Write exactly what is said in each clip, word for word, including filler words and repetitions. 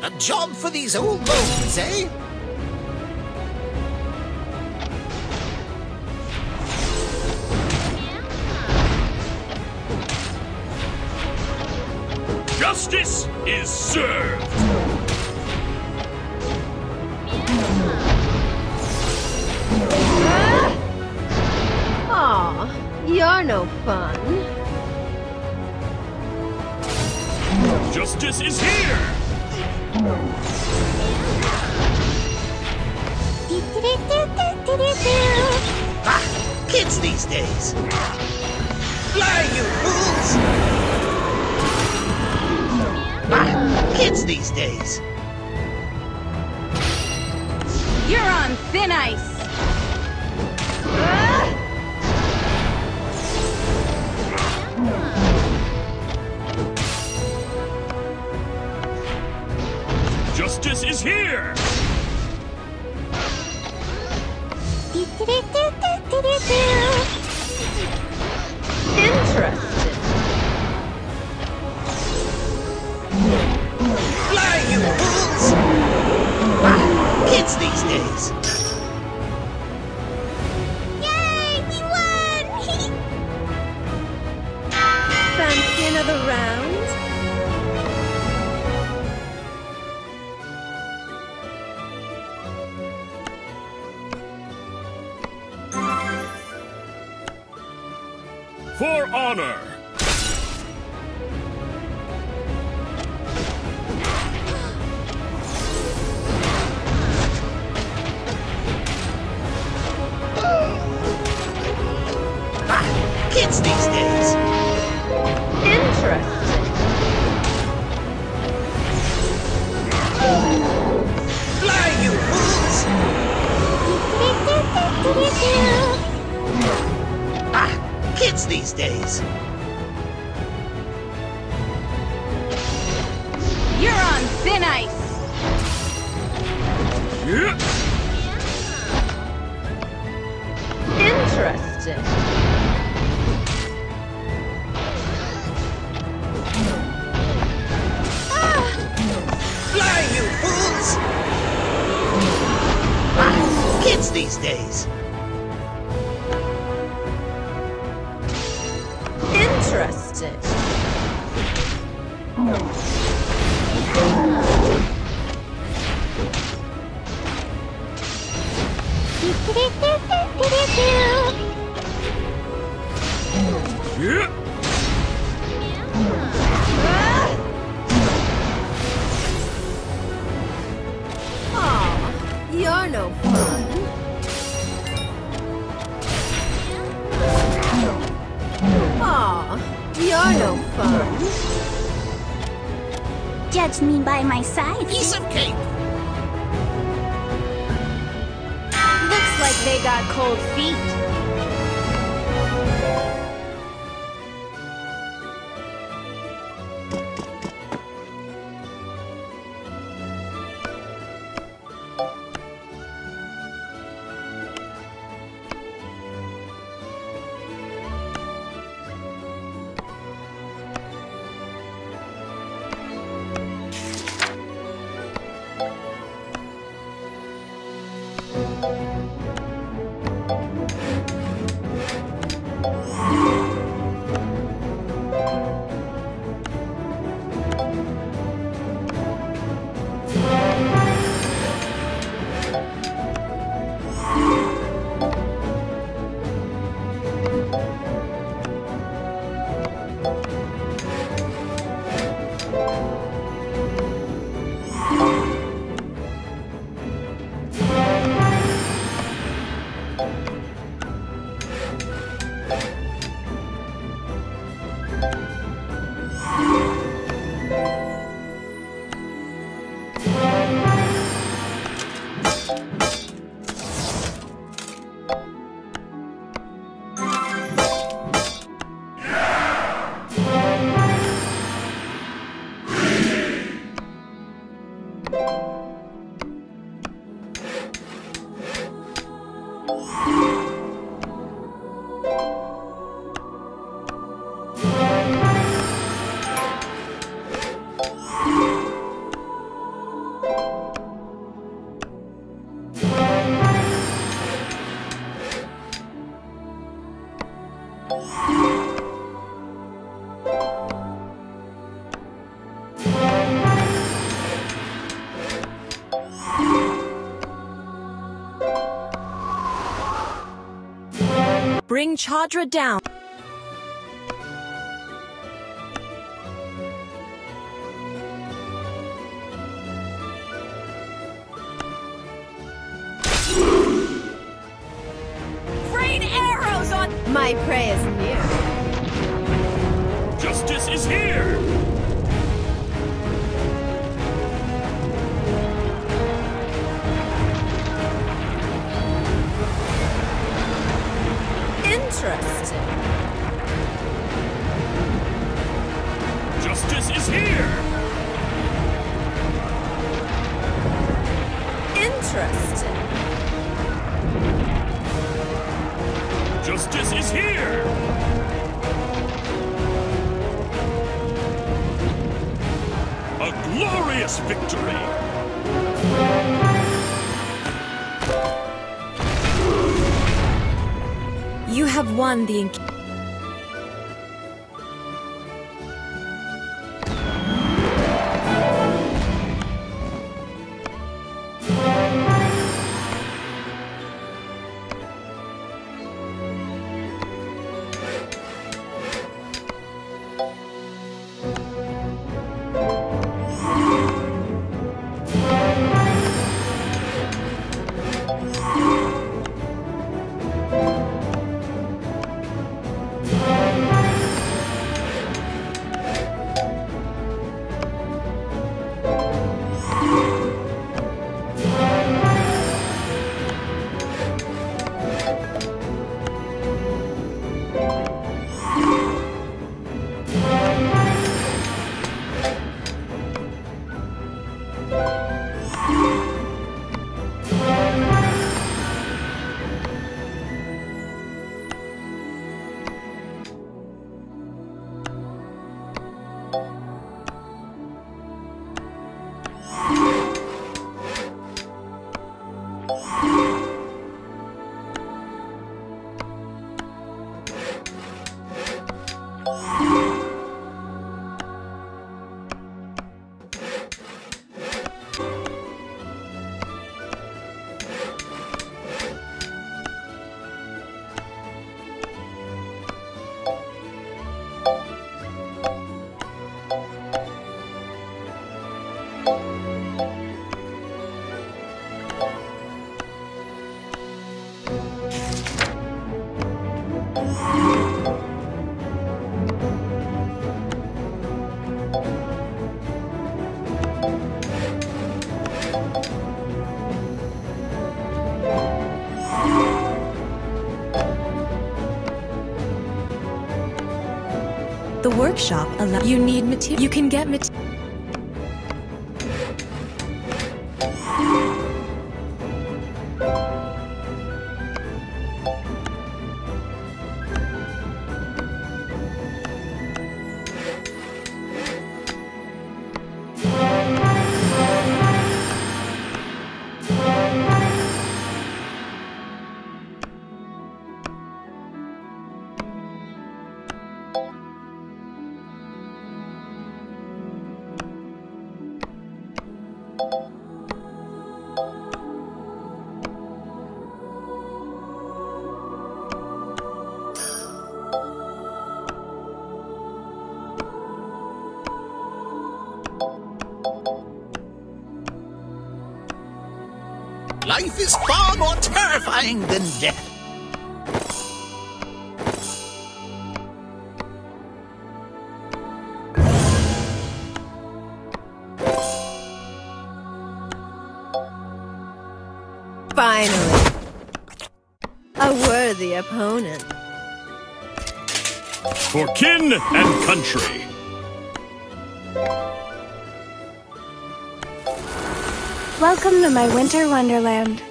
A job for these old bones, eh? Justice is served! Aw, you're no fun. Justice is here! Ah, kids these days! Fly, you fools! Ah, kids these days! You're on thin ice! Justice is here! Interesting. Fly, you fools! Ah, kids these days! Yay! We won! Fancy another round? For honor! Ah, kids these days! Interesting. Fly, you fools! Ah, kids these days! You're on thin ice! Yeah. Interesting. Fly, you fools! Ah, kids these days! Interesting. Yeah. Aw, you're no fun. Aw, you're no fun. Judge me by my size. Piece of cake! Looks like they got cold feet. bring Chandra down. Rain arrows on... My prey is near. Justice is here! Interesting. Justice is here! Interesting. Justice is here! A glorious victory! You have won the encounter. The workshop allows you need material. You can get material. Life is far more terrifying than death. Finally. A worthy opponent. For kin and country! Welcome to my winter wonderland.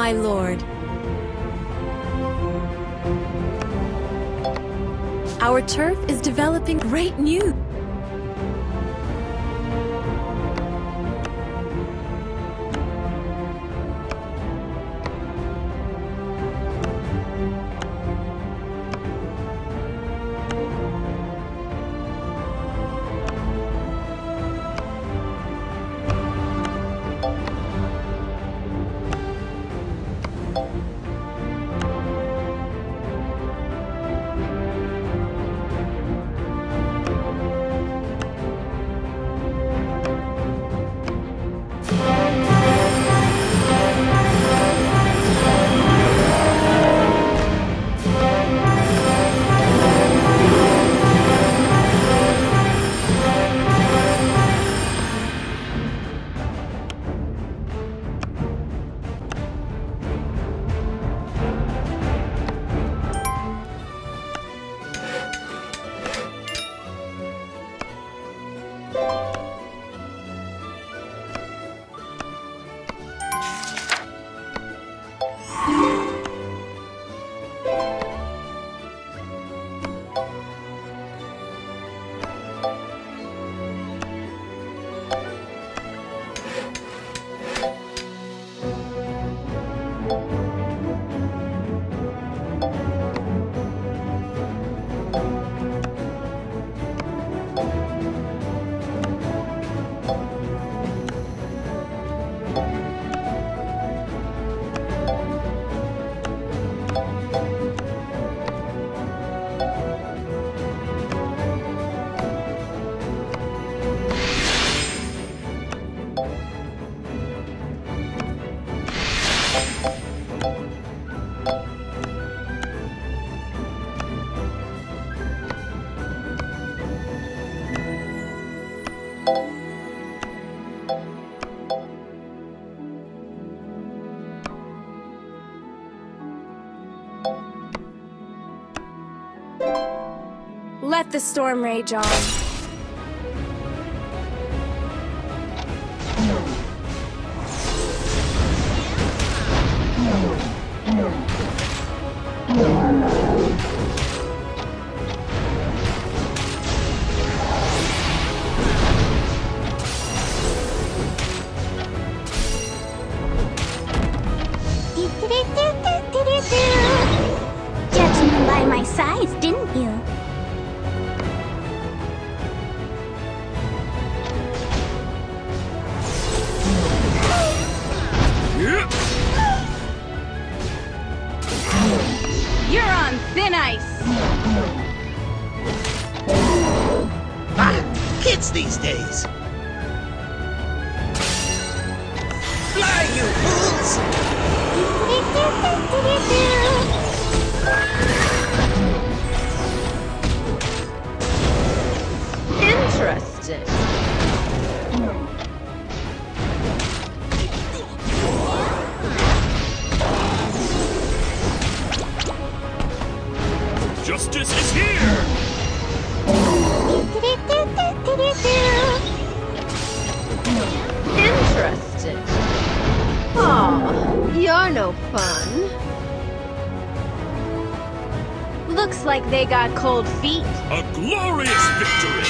My lord. Our turf is developing great news. Let the storm rage on. Judging me by my size, didn't you? You're on thin ice! Ah, kids these days. Fly, you fools! Interesting. Justice is here! Interesting. Aw, you're no fun. Looks like they got cold feet. A glorious victory!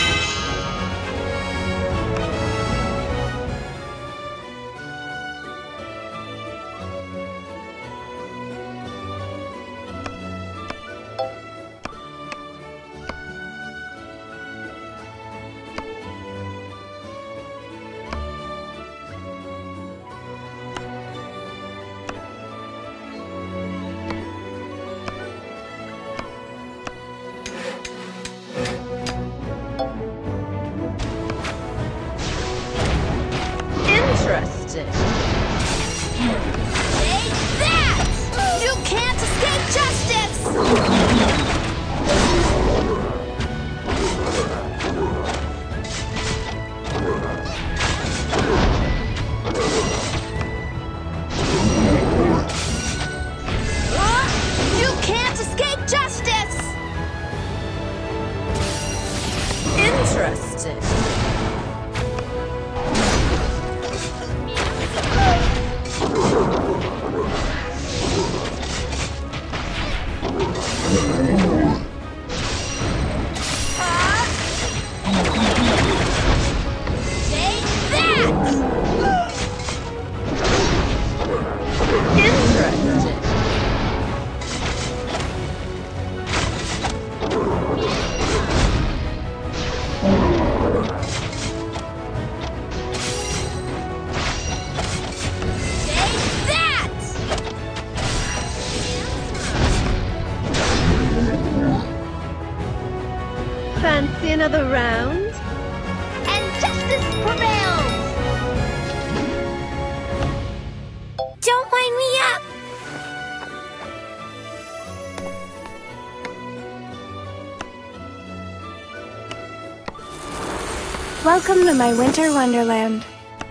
Interesting. Take that! You can't escape justice! You can't escape justice! Interesting. Justice prevails! Don't wind me up! Welcome to my winter wonderland.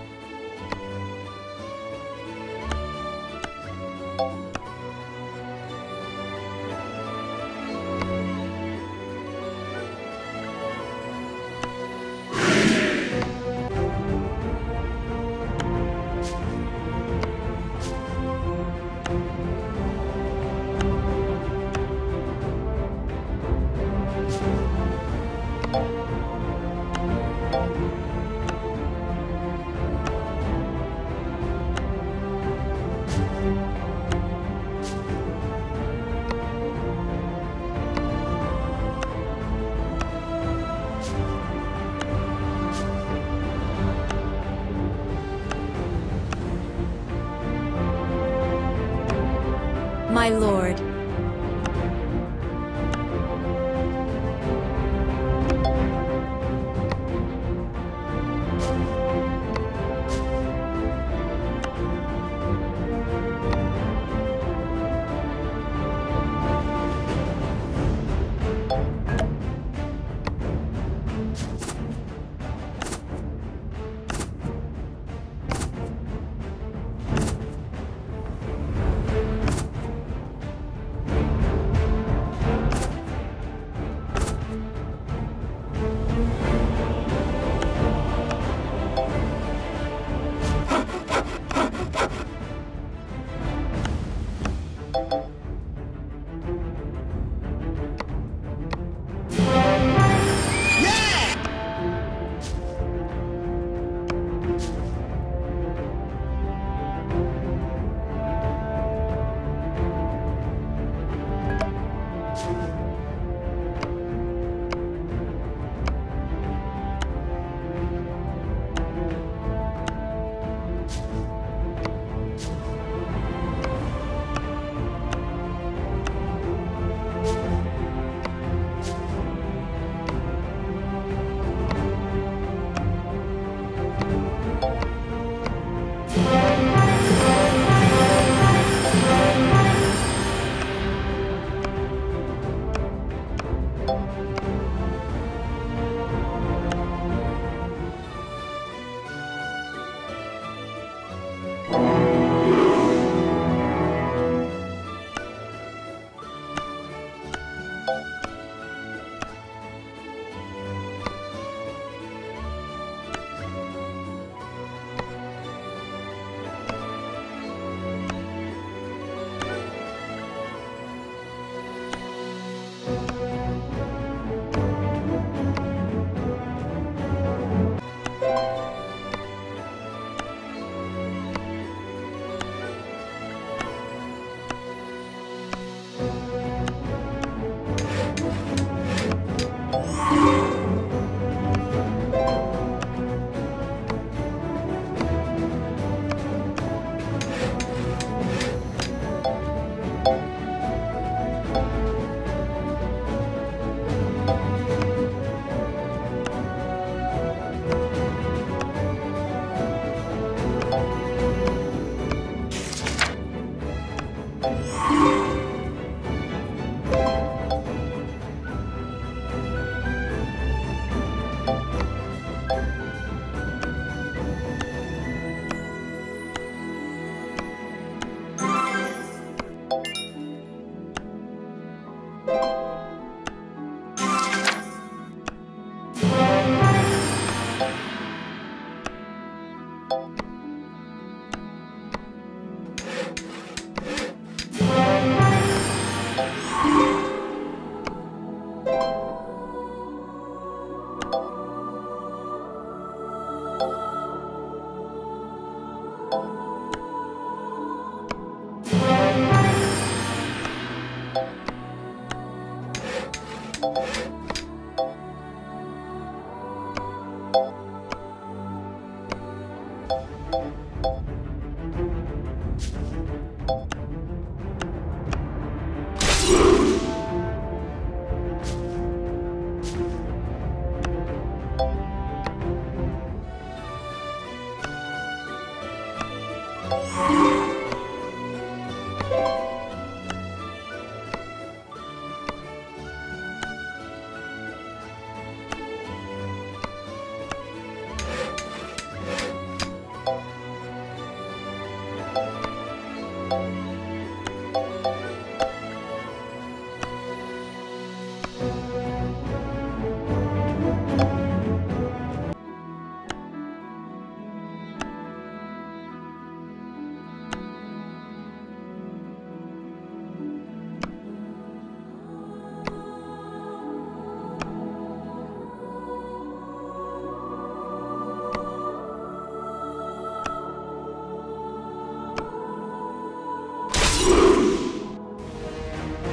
My lord.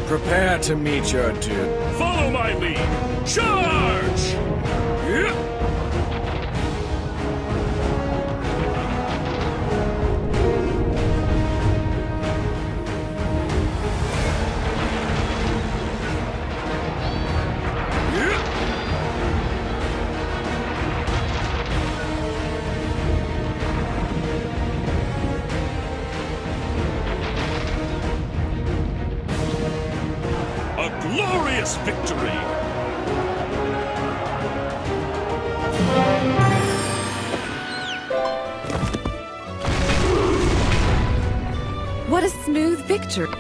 Prepare to meet your doom. Follow my lead. Charge! Yeah. Glorious victory! What a smooth victory!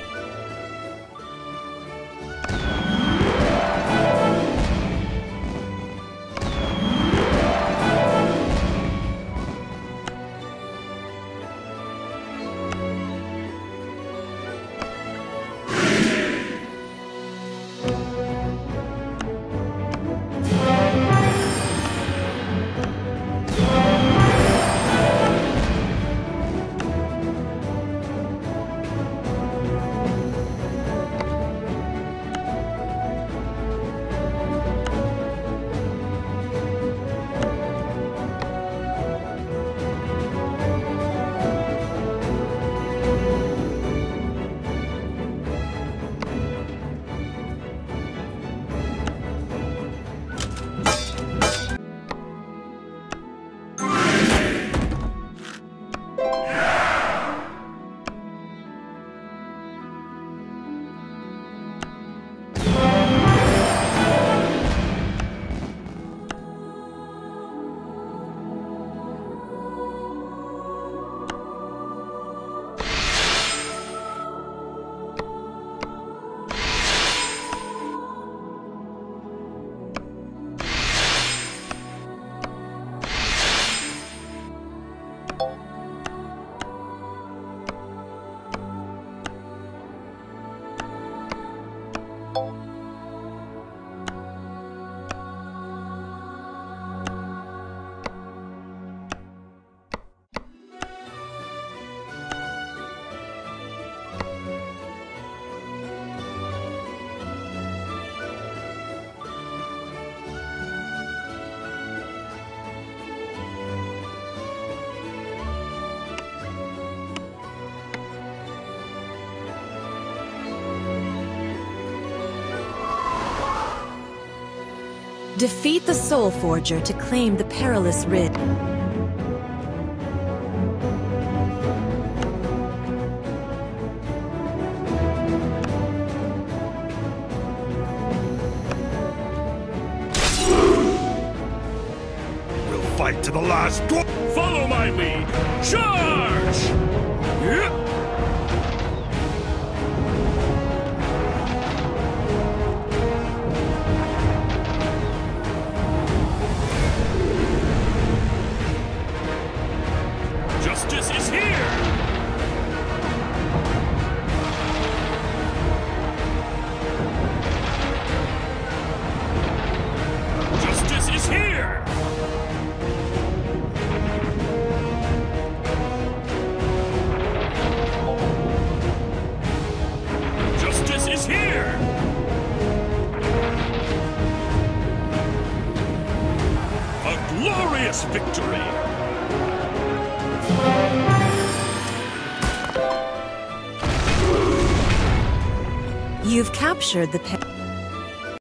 Defeat the Soul Forger to claim the Perilous Rid. We'll fight to the last. Follow my lead. Charge! Yeah. Justice is here! Justice is here! Justice is here! A glorious victory! You've captured the pe-